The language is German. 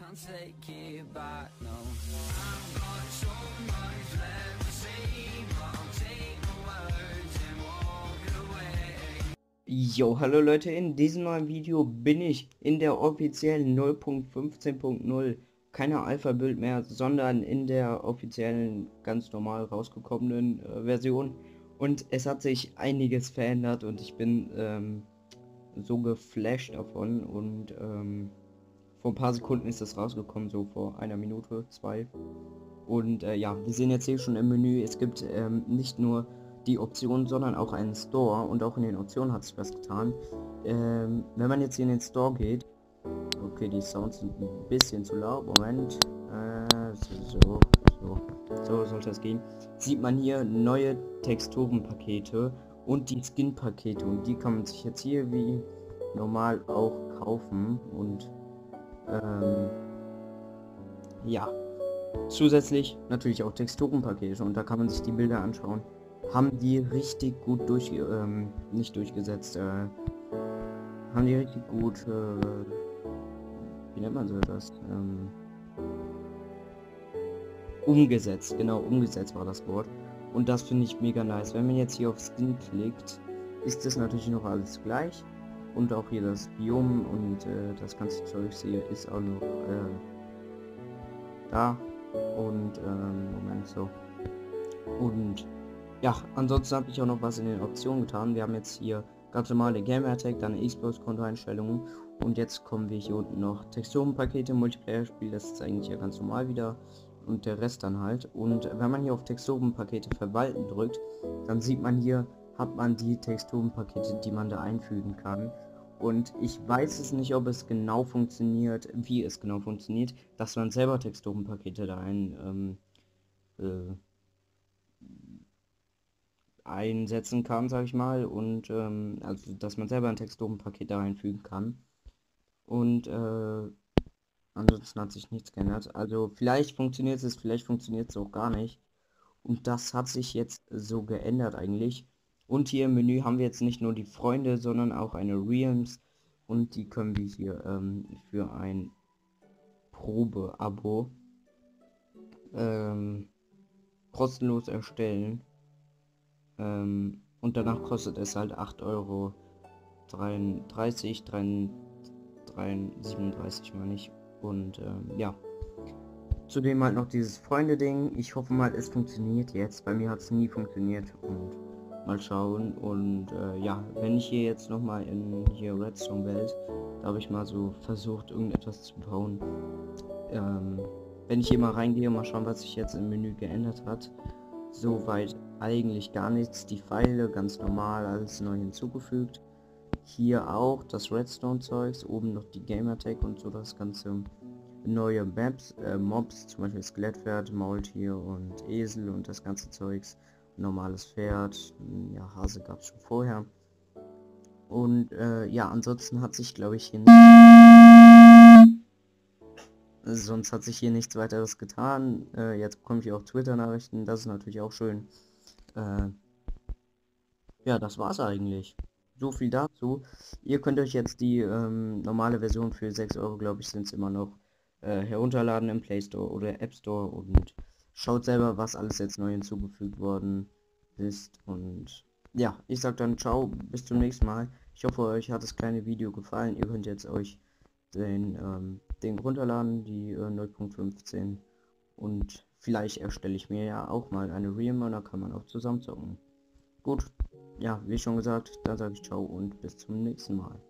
can't take it back, no. I've got so much left to say, but I'll take the words and walk away. Jo, hallo Leute, in diesem neuen Video bin ich in der offiziellen 0.15.0, keine Alpha-Build mehr, sondern in der offiziellen, ganz normal rausgekommenen Version. Und es hat sich einiges verändert und ich bin so geflasht davon. Und vor ein paar Sekunden ist das rausgekommen, so vor einer Minute, zwei. Und ja, wir sehen jetzt hier schon im Menü, es gibt nicht nur die Optionen, sondern auch einen Store, und auch in den Optionen hat sich was getan. Wenn man jetzt hier in den Store geht, okay, die Sounds sind ein bisschen zu laut, Moment, so sollte es gehen, sieht man hier neue Texturenpakete und die Skin-Pakete, und die kann man sich jetzt hier wie normal auch kaufen. Und ja, zusätzlich natürlich auch Texturenpakete, und da kann man sich die Bilder anschauen. Haben die richtig gut nicht durchgesetzt, haben die richtig gut, wie nennt man so das, umgesetzt, genau, umgesetzt war das Wort. Und das finde ich mega nice. Wenn man jetzt hier auf Skin klickt, ist das natürlich noch alles gleich. Und auch hier das Biom und das ganze Zeug hier ist auch noch da. Und Moment, so. Und ja, ansonsten habe ich auch noch was in den Optionen getan. Wir haben jetzt hier ganz normale Gamertag, dann Xbox-Kontoeinstellungen, und jetzt kommen wir hier unten noch Texturenpakete, Multiplayer-Spiel, das ist eigentlich ja ganz normal wieder, und der Rest dann halt. Und wenn man hier auf Texturenpakete verwalten drückt, dann sieht man hier, hat man die Texturenpakete, die man da einfügen kann. Und ich weiß es nicht, ob es genau funktioniert, wie es genau funktioniert, dass man selber Texturenpakete da einsetzen kann, sag ich mal, und also dass man selber ein Texturenpaket da einfügen kann. Und ansonsten hat sich nichts geändert. Also vielleicht funktioniert es, vielleicht funktioniert es auch gar nicht. Und das hat sich jetzt so geändert eigentlich. Und hier im Menü haben wir jetzt nicht nur die Freunde, sondern auch eine Realms, und die können wir hier für ein Probe-Abo kostenlos erstellen. Und danach kostet es halt 8,33 Euro, 37 meine ich. Und ja. Zudem halt noch dieses Freunde-Ding. Ich hoffe mal, es funktioniert jetzt. Bei mir hat es nie funktioniert. Und mal schauen. Und ja, wenn ich hier jetzt nochmal in hier Redstone-Welt, da habe ich mal so versucht, irgendetwas zu bauen. Wenn ich hier mal reingehe, mal schauen, was sich jetzt im Menü geändert hat. Soweit eigentlich gar nichts. Die Pfeile ganz normal, alles neu hinzugefügt. Hier auch das Redstone-Zeugs, oben noch die Gamertag und so das ganze. Neue Maps, Mobs, zum Beispiel Skelettpferd, Maultier und Esel und das ganze Zeugs. Normales Pferd, ja, Hase gab es schon vorher. Und ja, ansonsten hat sich, glaube ich, hier sonst hat sich hier nichts weiteres getan. Jetzt bekomme ich auch Twitter-Nachrichten, das ist natürlich auch schön. Ja, das war's eigentlich. So viel dazu. Ihr könnt euch jetzt die normale Version für 6 Euro, glaube ich, sind es immer noch, herunterladen im Play Store oder App Store, und schaut selber, was alles jetzt neu hinzugefügt worden ist. Und ja, ich sag dann ciao, bis zum nächsten Mal. Ich hoffe, euch hat das kleine Video gefallen. Ihr könnt jetzt euch den runterladen, die 0.15, und vielleicht erstelle ich mir ja auch mal eine Realm, und da kann man auch zusammen zocken. Gut, ja, wie schon gesagt, dann sage ich ciao und bis zum nächsten Mal.